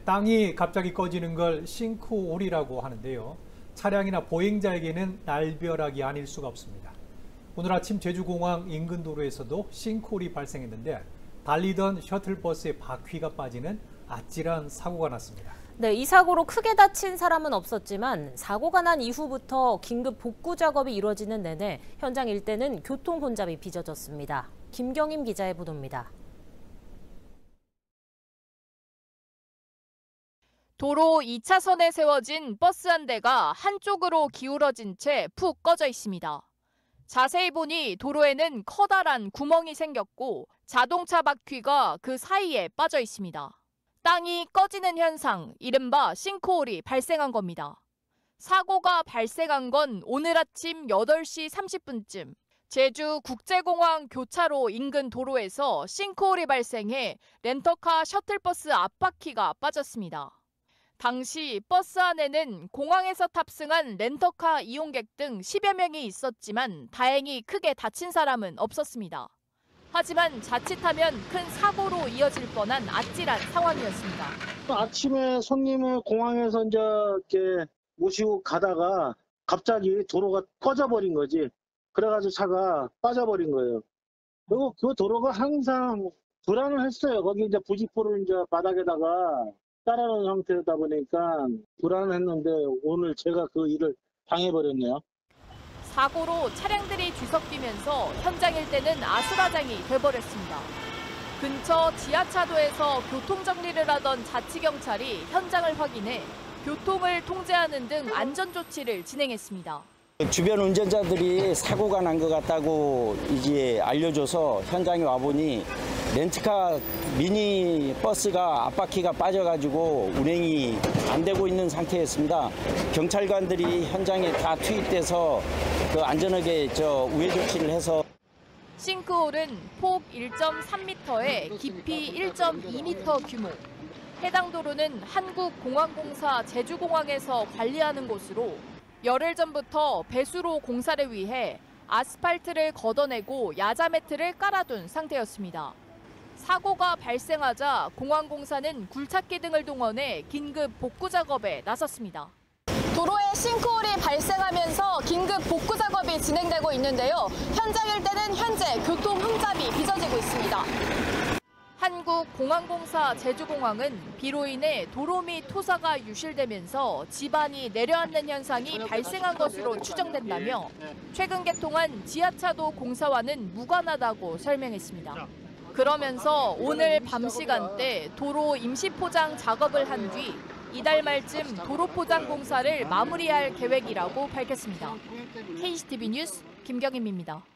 땅이 갑자기 꺼지는 걸 싱크홀이라고 하는데요. 차량이나 보행자에게는 날벼락이 아닐 수가 없습니다. 오늘 아침 제주공항 인근 도로에서도 싱크홀이 발생했는데 달리던 셔틀버스의 바퀴가 빠지는 아찔한 사고가 났습니다. 네, 이 사고로 크게 다친 사람은 없었지만 사고가 난 이후부터 긴급 복구 작업이 이루어지는 내내 현장 일대는 교통 혼잡이 빚어졌습니다. 김경임 기자의 보도입니다. 도로 2차선에 세워진 버스 한 대가 한쪽으로 기울어진 채 푹 꺼져 있습니다. 자세히 보니 도로에는 커다란 구멍이 생겼고 자동차 바퀴가 그 사이에 빠져 있습니다. 땅이 꺼지는 현상, 이른바 싱크홀이 발생한 겁니다. 사고가 발생한 건 오늘 아침 8시 30분쯤 제주 국제공항 교차로 인근 도로에서 싱크홀이 발생해 렌터카 셔틀버스 앞바퀴가 빠졌습니다. 당시 버스 안에는 공항에서 탑승한 렌터카 이용객 등 10여 명이 있었지만 다행히 크게 다친 사람은 없었습니다. 하지만 자칫하면 큰 사고로 이어질 뻔한 아찔한 상황이었습니다. 아침에 손님을 공항에서 이렇게 모시고 가다가 갑자기 도로가 꺼져버린 거지. 그래가지고 차가 빠져버린 거예요. 그리고 그 도로가 항상 불안을 했어요. 거기 이제 부직포를 이제 바닥에다가 따라놓은 상태다 보니까 불안했는데 오늘 제가 그 일을 당해버렸네요. 사고로 차량들이 뒤섞이면서 현장 일대는 아수라장이 돼버렸습니다. 근처 지하차도에서 교통정리를 하던 자치경찰이 현장을 확인해 교통을 통제하는 등 안전조치를 진행했습니다. 주변 운전자들이 사고가 난 것 같다고 이제 알려줘서 현장에 와보니 렌트카 미니 버스가 앞바퀴가 빠져가지고 운행이 안 되고 있는 상태였습니다. 경찰관들이 현장에 다 투입돼서 그 안전하게 우회 조치를 해서. 싱크홀은 폭 1.3m에 깊이 1.2m 규모. 해당 도로는 한국공항공사 제주공항에서 관리하는 곳으로 열흘 전부터 배수로 공사를 위해 아스팔트를 걷어내고 야자 매트를 깔아둔 상태였습니다. 사고가 발생하자 공항공사는 굴착기 등을 동원해 긴급 복구 작업에 나섰습니다. 도로에 싱크홀이 발생하면서 긴급 복구 작업이 진행되고 있는데요. 현장 일대는 현재 교통 혼잡이 빚어지고 있습니다. 한국공항공사 제주공항은 비로 인해 도로 및 토사가 유실되면서 지반이 내려앉는 현상이 발생한 것으로 추정된다며 최근 개통한 지하차도 공사와는 무관하다고 설명했습니다. 그러면서 오늘 밤 시간대 도로 임시 포장 작업을 한 뒤 이달 말쯤 도로 포장 공사를 마무리할 계획이라고 밝혔습니다. KCTV 뉴스 김경임입니다.